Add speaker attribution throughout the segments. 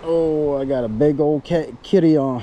Speaker 1: Oh, I got a big old kitty on.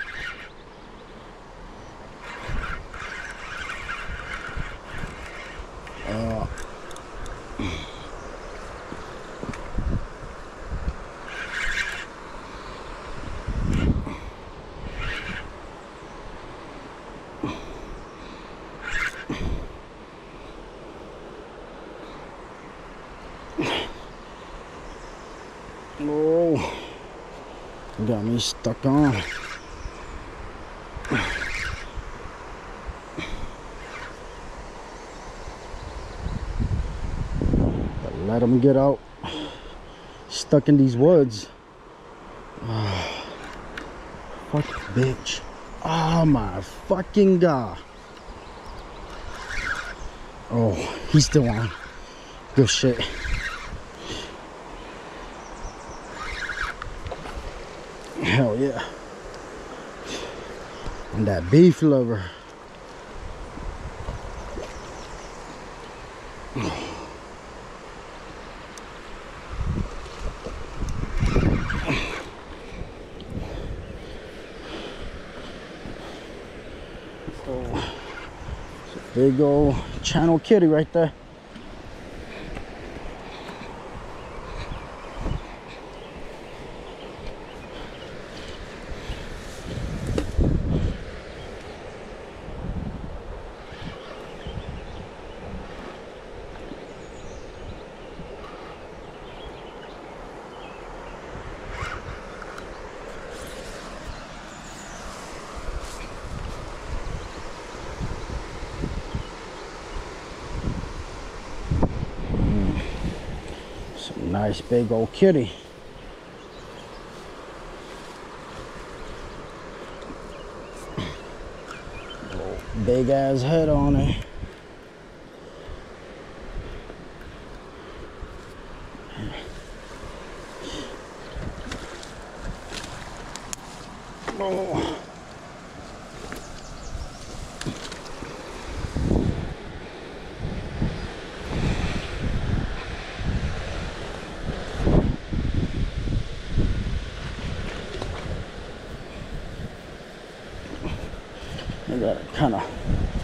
Speaker 1: Oh, got me stuck on. Let them get out. Stuck in these woods. Oh, fuck bitch. Oh my fucking god. Oh, he's still on. Good shit. Hell yeah. And that beef liver. Oh, it's a big old channel kitty right there. Some nice big old kitty. Big ass head on it. Oh. I gotta kind of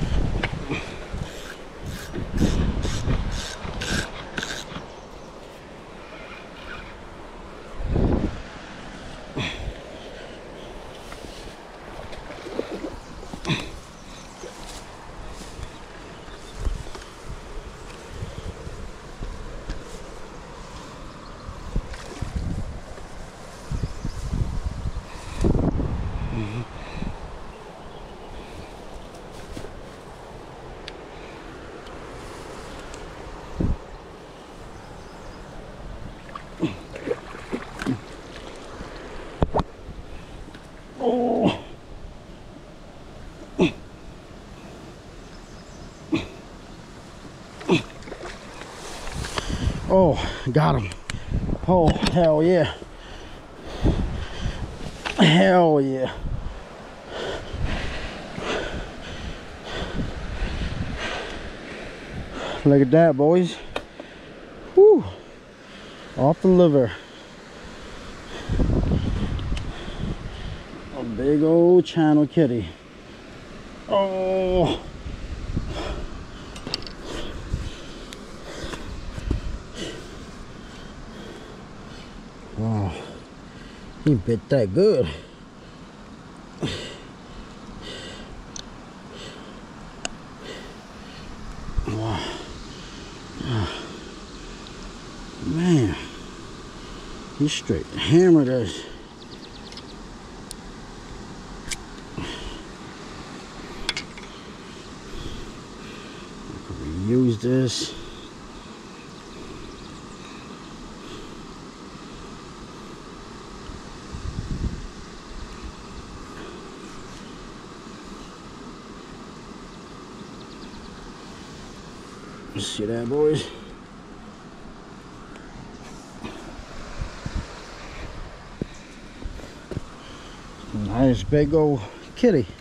Speaker 1: oh. Oh, got him. Oh, hell yeah. Hell yeah. Look at that, boys. Woo. Off the liver. A big old channel kitty. Oh. Wow. He bit that good. Wow. Man. He straight hammered us. Use this. See that, boys? Nice big old kitty.